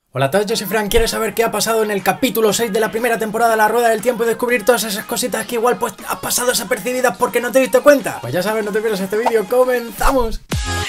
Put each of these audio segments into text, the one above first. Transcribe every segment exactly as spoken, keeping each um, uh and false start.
Hola a todos, yo soy Fran. ¿Quieres saber qué ha pasado en el capítulo seis de la primera temporada de La Rueda del Tiempo y descubrir todas esas cositas que igual pues has pasado desapercibidas porque no te diste cuenta? Pues ya sabes, no te pierdas este vídeo. ¡Comenzamos!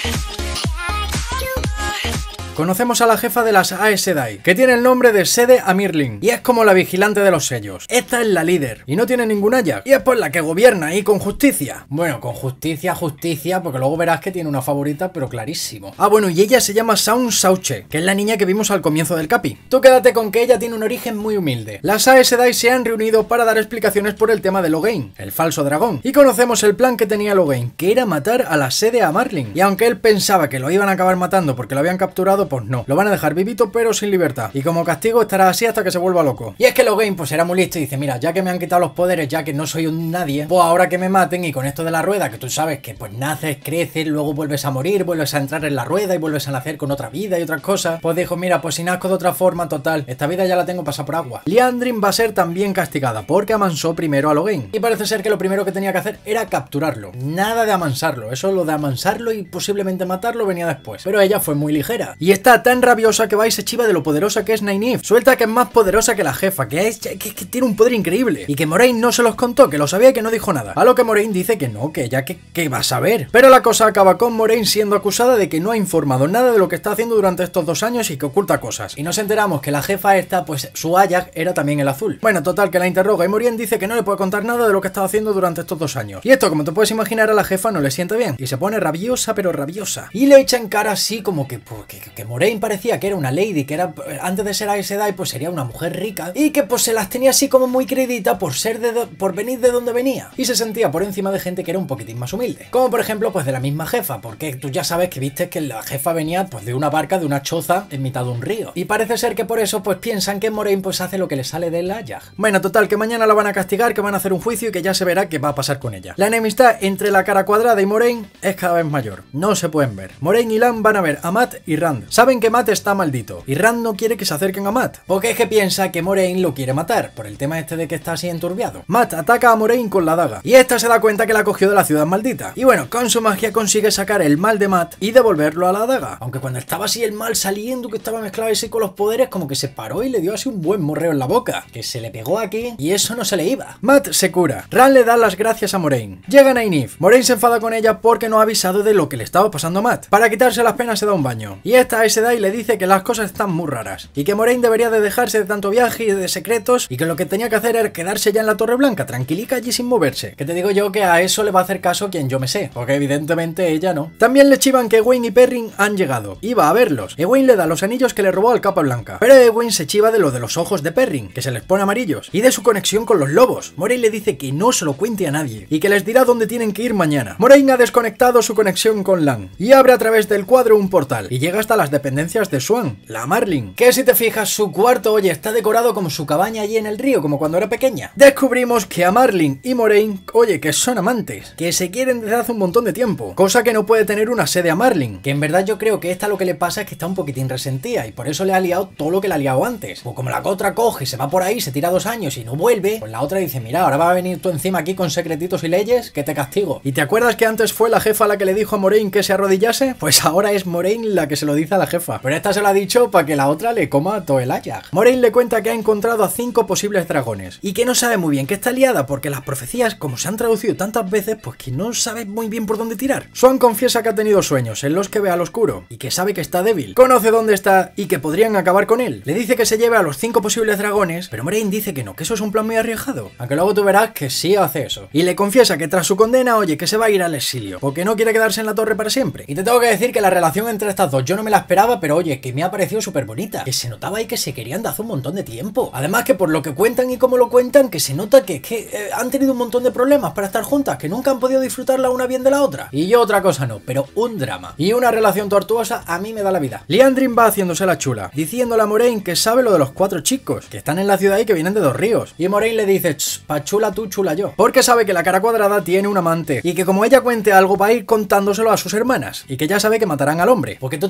Conocemos a la jefa de las Aes Sedai, que tiene el nombre de Sede Amirling, y es como la vigilante de los sellos. Esta es la líder, y no tiene ningún Ajax, y es pues la que gobierna ahí con justicia. Bueno, con justicia, justicia, porque luego verás que tiene una favorita, pero clarísimo. Ah, bueno, y ella se llama Saun Sauche, que es la niña que vimos al comienzo del capi. Tú quédate con que ella tiene un origen muy humilde. Las Aes Sedai se han reunido para dar explicaciones por el tema de Logain, el falso dragón, y conocemos el plan que tenía Logain, que era matar a la Sede Amirling, y aunque él pensaba que lo iban a acabar matando porque lo habían capturado, pues no, lo van a dejar vivito pero sin libertad, y como castigo estará así hasta que se vuelva loco. Y es que Logain pues era muy listo y dice: mira, ya que me han quitado los poderes, ya que no soy un nadie, pues ahora que me maten, y con esto de la rueda, que tú sabes que pues naces, creces, luego vuelves a morir, vuelves a entrar en la rueda y vuelves a nacer con otra vida y otras cosas, pues dijo: mira, pues si nazco de otra forma, total, esta vida ya la tengo pasada por agua. Liandrin va a ser también castigada porque amansó primero a Logain, y parece ser que lo primero que tenía que hacer era capturarlo, nada de amansarlo. Eso, lo de amansarlo y posiblemente matarlo, venía después, pero ella fue muy ligera y está tan rabiosa que va y se chiva de lo poderosa que es Nynaeve. Suelta que es más poderosa que la jefa, que es que, que tiene un poder increíble, y que Moiraine no se los contó, que lo sabía y que no dijo nada. A lo que Moiraine dice que no, que ella que, que va a saber. Pero la cosa acaba con Moiraine siendo acusada de que no ha informado nada de lo que está haciendo durante estos dos años y que oculta cosas. Y nos enteramos que la jefa esta, pues su Ajax era también el azul. Bueno, total, que la interroga y Moiraine dice que no le puede contar nada de lo que estaba haciendo durante estos dos años. Y esto, como te puedes imaginar, a la jefa no le siente bien, y se pone rabiosa, pero rabiosa. Y le echa en cara así como que, pues, que, que Moiraine parecía que era una lady, que era, antes de ser Aes Sedai, pues sería una mujer rica, y que pues se las tenía así como muy crédita por ser de do, por venir de donde venía, y se sentía por encima de gente que era un poquitín más humilde, como por ejemplo pues de la misma jefa, porque tú ya sabes que viste que la jefa venía pues de una barca, de una choza en mitad de un río, y parece ser que por eso pues piensan que Moiraine pues hace lo que le sale del Ajax. Bueno, total, que mañana la van a castigar, que van a hacer un juicio y que ya se verá qué va a pasar con ella. La enemistad entre la cara cuadrada y Moiraine es cada vez mayor, no se pueden ver. Moiraine y Lan van a ver a Mat y Rand, saben que Mat está maldito, y Rand no quiere que se acerquen a Mat, porque es que piensa que Moiraine lo quiere matar, por el tema este de que está así enturbiado. Mat ataca a Moiraine con la daga, y esta se da cuenta que la cogió de la ciudad maldita, y bueno, con su magia consigue sacar el mal de Mat y devolverlo a la daga, aunque cuando estaba así el mal saliendo, que estaba mezclado así con los poderes, como que se paró y le dio así un buen morreo en la boca, que se le pegó aquí, y eso no se le iba. Mat se cura, Rand le da las gracias a Moiraine, llega Nynaeve, Moiraine se enfada con ella porque no ha avisado de lo que le estaba pasando a Mat. Para quitarse las penas se da un baño, y esta Aes Sedai le dice que las cosas están muy raras, y que Moiraine debería de dejarse de tanto viaje y de secretos, y que lo que tenía que hacer era quedarse ya en la Torre Blanca, tranquilica allí sin moverse. Que te digo yo que a eso le va a hacer caso quien yo me sé, porque evidentemente ella no. También le chivan que Egwene y Perrin han llegado, iba a verlos. Egwene le da los anillos que le robó al Capa Blanca, pero Egwene se chiva de lo de los ojos de Perrin, que se les pone amarillos, y de su conexión con los lobos. Moiraine le dice que no se lo cuente a nadie, y que les dirá dónde tienen que ir mañana. Moiraine ha desconectado su conexión con Lan, y abre a través del cuadro un portal, y llega hasta las dependencias de Siuan, la Marling, que si te fijas, su cuarto, oye, está decorado como su cabaña allí en el río, como cuando era pequeña. Descubrimos que a Marling y Moiraine, oye, que son amantes, que se quieren desde hace un montón de tiempo, cosa que no puede tener una Sede a Marling, que en verdad yo creo que esta lo que le pasa es que está un poquitín resentida, y por eso le ha liado todo lo que le ha liado antes. Pues como la otra coge, se va por ahí, se tira dos años y no vuelve, pues la otra dice: mira, ahora va a venir tú encima aquí con secretitos y leyes, que te castigo. ¿Y te acuerdas que antes fue la jefa la que le dijo a Moiraine que se arrodillase? Pues ahora es Moiraine la que se lo dice a la jefa, pero esta se lo ha dicho para que la otra le coma todo el Ajax. Moiraine le cuenta que ha encontrado a cinco posibles dragones, y que no sabe muy bien que está liada porque las profecías, como se han traducido tantas veces, pues que no sabe muy bien por dónde tirar. Siuan confiesa que ha tenido sueños en los que ve al oscuro, y que sabe que está débil, conoce dónde está y que podrían acabar con él. Le dice que se lleve a los cinco posibles dragones, pero Moiraine dice que no, que eso es un plan muy arriesgado, aunque luego tú verás que sí hace eso. Y le confiesa que tras su condena, oye, que se va a ir al exilio, porque no quiere quedarse en la torre para siempre. Y te tengo que decir que la relación entre estas dos yo no me la esperaba, pero oye, que me ha parecido súper bonita, que se notaba ahí que se querían de hace un montón de tiempo. Además que por lo que cuentan y cómo lo cuentan, que se nota que, que eh, han tenido un montón de problemas para estar juntas, que nunca han podido disfrutar la una bien de la otra. Y yo otra cosa no, pero un drama y una relación tortuosa a mí me da la vida. Liandrin va haciéndose la chula, diciéndole a Moiraine que sabe lo de los cuatro chicos, que están en la ciudad y que vienen de dos ríos. Y Moiraine le dice: pa' chula tú, chula yo, porque sabe que la cara cuadrada tiene un amante, y que como ella cuente algo va a ir contándoselo a sus hermanas, y que ya sabe que matarán al hombre. Porque tú te acuerdas que en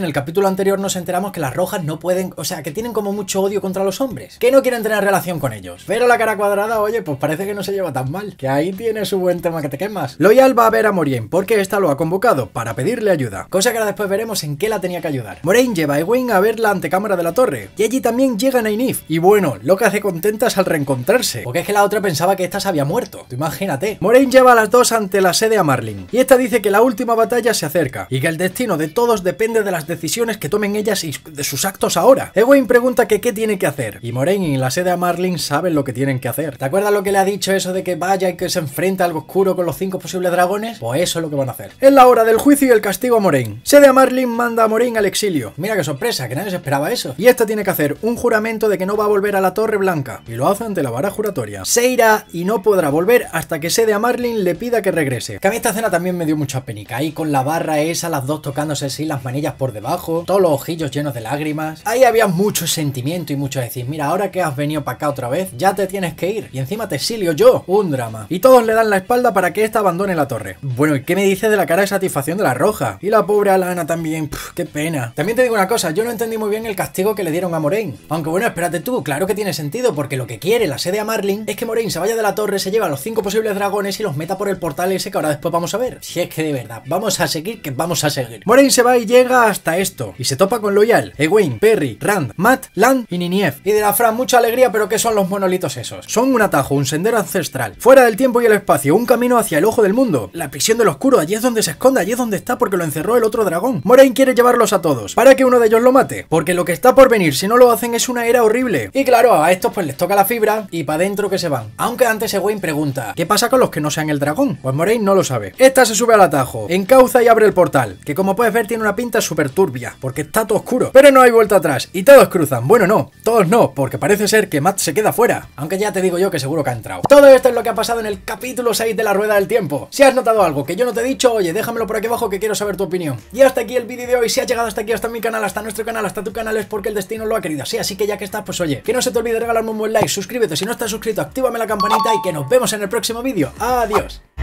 en el capítulo anterior nos enteramos que las rojas no pueden, o sea, que tienen como mucho odio contra los hombres, que no quieren tener relación con ellos. Pero la cara cuadrada, oye, pues parece que no se lleva tan mal, que ahí tiene su buen tema que te quemas. Loial va a ver a Moiraine porque esta lo ha convocado para pedirle ayuda, cosa que ahora después veremos en qué la tenía que ayudar. Moiraine lleva a Egwene a ver la antecámara de la torre, y allí también llega Nynaeve, y bueno, lo que hace contentas al reencontrarse, porque es que la otra pensaba que esta se había muerto, tú imagínate. Moiraine lleva a las dos ante la sede a Marling, y esta dice que la última batalla se acerca, y que el destino de todos depende de las decisiones que tomen ellas y de sus actos ahora. Egwene pregunta que qué tiene que hacer, y Moiraine y la sede a Marling saben lo que tienen que hacer. ¿Te acuerdas lo que le ha dicho eso de que vaya y que se enfrenta a algo oscuro con los cinco posibles dragones? Pues eso es lo que van a hacer. Es la hora del juicio y el castigo a Moiraine. Sede a Marling manda a Moiraine al exilio. Mira qué sorpresa, que nadie se esperaba eso. Y esta tiene que hacer un juramento de que no va a volver a la Torre Blanca, y lo hace ante la vara juratoria. Se irá y no podrá volver hasta que Sede a Marling le pida que regrese. Que a mí esta escena también me dio mucha penica, ahí con la barra esa, las dos tocándose así las manillas por debajo, todos los ojillos llenos de lágrimas. Ahí había mucho sentimiento y mucho decir, mira, ahora que has venido para acá otra vez, ya te tienes que ir, y encima te exilio yo. Un drama. Y todos le dan la espalda para que ésta abandone la torre. Bueno, ¿y qué me dice de la cara de satisfacción de la roja? Y la pobre Alanna también, pff, qué pena. También te digo una cosa, yo no entendí muy bien el castigo que le dieron a Moiraine. Aunque bueno, espérate tú, claro que tiene sentido, porque lo que quiere la sede a Marling es que Moiraine se vaya de la torre, se lleva a los cinco posibles dragones y los meta por el portal ese que ahora después vamos a ver. Si es que de verdad, vamos a seguir, que vamos a seguir. Moiraine se va y llega hasta esto, y se topa con Loial, Egwene, Perry, Rand, Mat, Lan y Nynaeve. Y dirá Fran, mucha alegría, pero ¿qué son los monolitos esos? Son un atajo, un sendero ancestral, fuera del tiempo y el espacio, un camino hacia el ojo del mundo. La prisión del oscuro, allí es donde se esconde, allí es donde está, porque lo encerró el otro dragón. Moiraine quiere llevarlos a todos, para que uno de ellos lo mate, porque lo que está por venir, si no lo hacen, es una era horrible. Y claro, a estos pues les toca la fibra, y para adentro que se van. Aunque antes Egwene pregunta, ¿qué pasa con los que no sean el dragón? Pues Moiraine no lo sabe. Esta se sube al atajo, encauza y abre el portal, que como puedes ver tiene una pinta súper turbia, porque está todo oscuro. Pero no hay vuelta atrás, y todos cruzan. Bueno, no, todos no, porque parece ser que Mat se queda fuera, aunque ya te digo yo que seguro que ha entrado. Todo esto es lo que ha pasado en el capítulo seis de la Rueda del Tiempo. Si has notado algo que yo no te he dicho, oye, déjamelo por aquí abajo que quiero saber tu opinión. Y hasta aquí el vídeo de hoy. Si has llegado hasta aquí, hasta mi canal, hasta nuestro canal, hasta tu canal, es porque el destino lo ha querido así. Así que ya que estás, pues oye, que no se te olvide regalarme un buen like, suscríbete si no estás suscrito, actívame la campanita y que nos vemos en el próximo vídeo. Adiós.